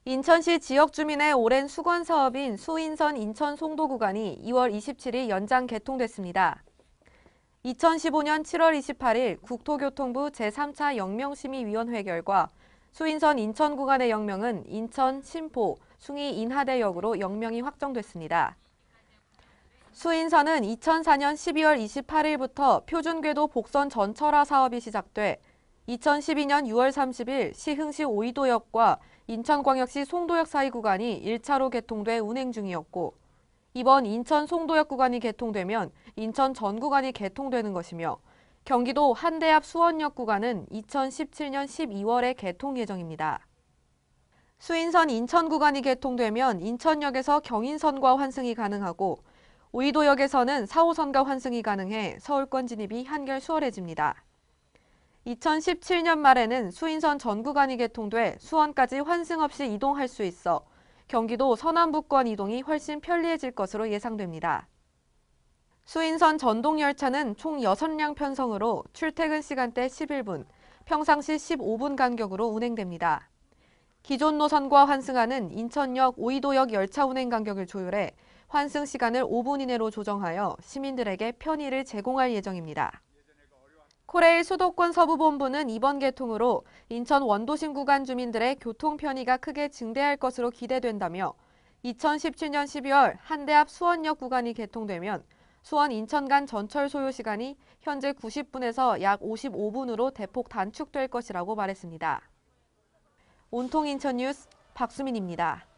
인천시 지역 주민의 오랜 수건 사업인 수인선 인천 송도 구간이 2월 27일 연장 개통됐습니다. 2015년 7월 28일 국토교통부 제3차 영명심의위원회 결과 수인선 인천 구간의 영명은 인천, 신포, 숭이 인하대역으로 영명이 확정됐습니다. 수인선은 2004년 12월 28일부터 표준궤도 복선 전철화 사업이 시작돼 2012년 6월 30일 시흥시 오이도역과 인천광역시 송도역 사이 구간이 1차로 개통돼 운행 중이었고 이번 인천 송도역 구간이 개통되면 인천 전 구간이 개통되는 것이며 경기도 한대 앞 수원역 구간은 2017년 12월에 개통 예정입니다. 수인선 인천 구간이 개통되면 인천역에서 경인선과 환승이 가능하고 오이도역에서는 4호선과 환승이 가능해 서울권 진입이 한결 수월해집니다. 2017년 말에는 수인선 전 구간이 개통돼 수원까지 환승 없이 이동할 수 있어 경기도 서남부권 이동이 훨씬 편리해질 것으로 예상됩니다. 수인선 전동열차는 총 6량 편성으로 출퇴근 시간대 11분, 평상시 15분 간격으로 운행됩니다. 기존 노선과 환승하는 인천역, 오이도역 열차 운행 간격을 조율해 환승 시간을 5분 이내로 조정하여 시민들에게 편의를 제공할 예정입니다. 코레일 수도권 서부본부는 이번 개통으로 인천 원도심 구간 주민들의 교통 편의가 크게 증대할 것으로 기대된다며 2017년 12월 한대 앞 수원역 구간이 개통되면 수원 인천 간 전철 소요 시간이 현재 90분에서 약 55분으로 대폭 단축될 것이라고 말했습니다. 온통 인천 뉴스 박수민입니다.